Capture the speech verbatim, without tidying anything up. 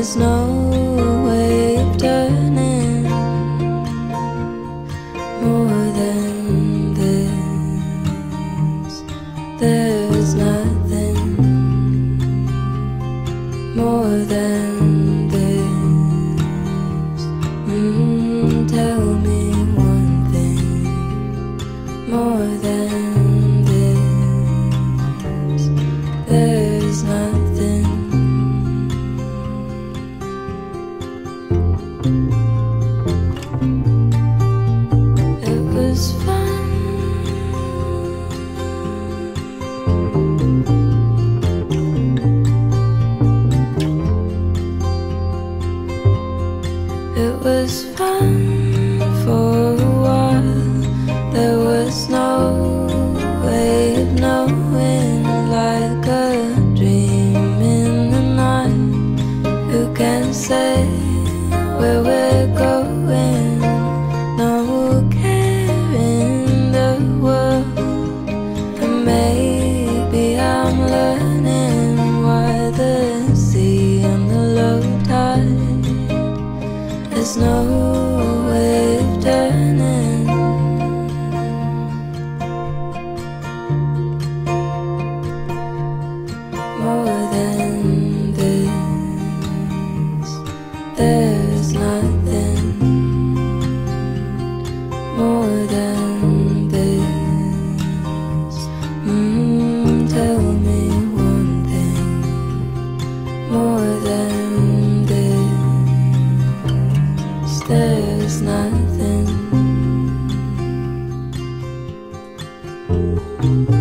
There's no way of turning more than this. There's nothing more than this. Mm, tell me one thing more than this. There's nothing. It was fun. It was fun for a while. There was no way of knowing, like a dream in the night. Who can say where we're going? No care in the world. And maybe I'm learning why the sea on the low tide, there's no way of turning more than this. There's nothing more than this. Mm, tell me one thing more than this. There's nothing.